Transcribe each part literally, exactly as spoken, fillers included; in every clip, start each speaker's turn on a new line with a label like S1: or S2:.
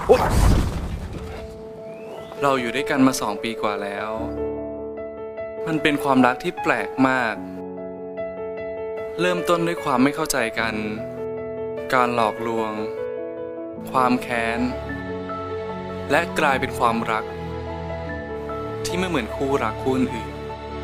S1: เราอยู่ด้วยกันมาสองปีกว่าแล้วมันเป็นความรักที่แปลกมากเริ่มต้นด้วยความไม่เข้าใจกันการหลอกลวงความแค้นและกลายเป็นความรักที่ไม่เหมือนคู่รักคู่อื่น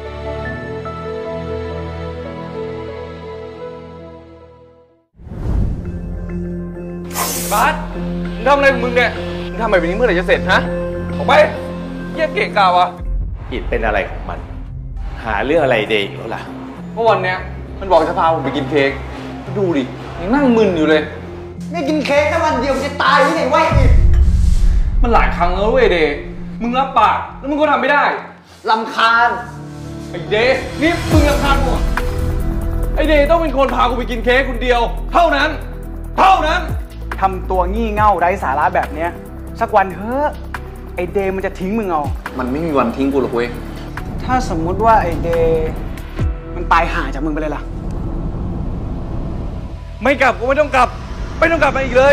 S2: บาสมึงทำอะไรของมึงเนี่ยมึงทำแบบนี้เมื่อไหร่จะเสร็จฮะออกไปเยี่ยเก่งกาวะ
S3: อิดเป็นอะไรของมันหาเรื่องอะไรเดย์อีกแล้วล่ะ
S2: เมื่อวันเนี้ยมันบอกจะพาผมไปกินเค้กดูดิยังนั่งมึนอยู่เลย
S4: นี่กินเค้กแค่วันเดียวจะตายที่ไหนวะอีก
S2: มันหลายครั้งแล้วเว้ยเดย์มึงรับปากแล้วมึงก็ทำไม่ได้
S4: รำคาญ
S2: ไอเดย์นี่มึงรำคาญกูไอเดย์ต้องเป็นคนพากูไปกินเค้กคนเดียวเท่านั้นเท่านั้น
S4: ทำตัวงี่เง่าไร้สาระแบบเนี้ยสักวันเฮ้อไอเดย์มันจะทิ้งมึงเอา
S2: มันไม่มีวันทิ้งกูหรอกเว้ย
S4: ถ้าสมมุติว่าไอเดย์มันตายห่าจากมึงไปเลยล่ะ
S2: ไม่กลับกูไม่ต้องกลับไม่ต้องกลับมาอีกเลย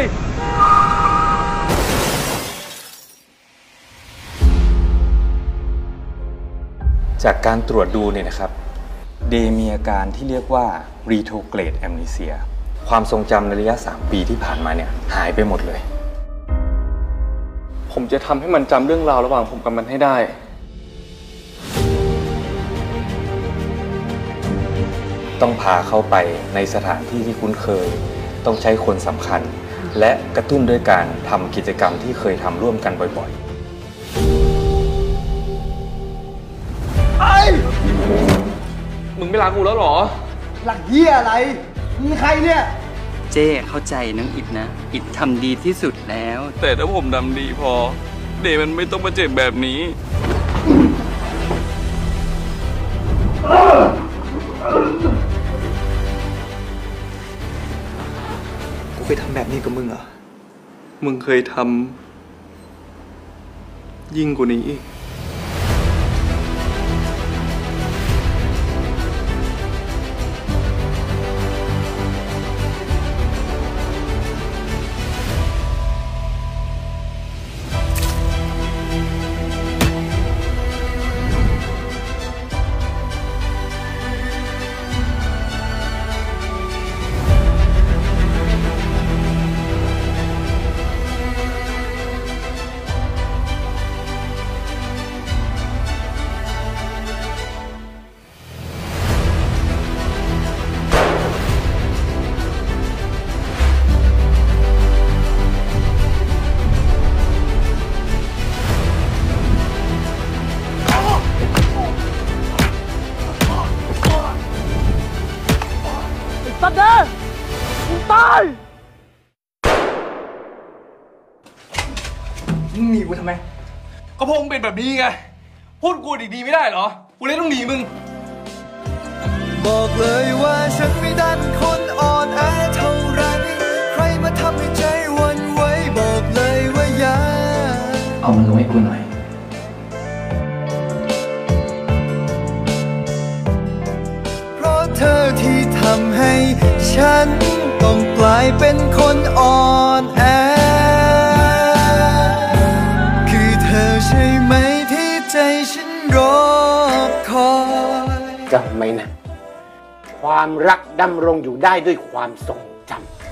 S3: จากการตรวจดูเนี่ยนะครับเดย์มีอาการที่เรียกว่า retrograde amnesia ความทรงจำในระยะสามปีที่ผ่านมาเนี่ยหายไปหมดเลย
S2: ผมจะทำให้มันจำเรื่องราวระหว่างผมกับมันให้ได้
S3: ต้องพาเข้าไปในสถานที่ที่คุ้นเคยต้องใช้คนสำคัญและกระตุ้นด้วยการทำกิจกรรมที่เคยทำร่วมกันบ่อย
S2: ๆไอ้มึงไม่รักกูแล้วหรอ
S4: หลักเหี้ยอะไรมึงใครเนี่ย
S5: เจ้เข้าใจน้องอิดนะอิดทำดีที่สุดแล้ว
S2: แต่ถ้าผมทำดีพอเดย์มันไม่ต้องมาเจ็บแบบนี้
S4: กูเคยทำแบบนี้กับมึงเหรอ
S2: มึงเคยทำยิ่งกว่านี้อีก
S4: สัตว์เด้อมึงตายมึงหนีกูทำไม
S2: ก็พงเป็นแบบนี้ไงพูดกูดีๆไม่ได้เหรอกูเลยต้องหนีมึง
S6: บอกเลยว่าฉันไม่ได้เป็นคนอ่อนแอเท่าไรใครมาทำให้ใจวันไหวบอกเลยว่าอย่า
S3: เอามันลงให้กูหน่อย
S6: เพราะเธอที่ทำให้ฉันต้องกลายเป็นคนอ่อนแอคือเธอใช่ไหมที่ใจฉันรอคอย
S7: จำไหมนะความรักดำรงอยู่ได้ด้วยความทรงจำ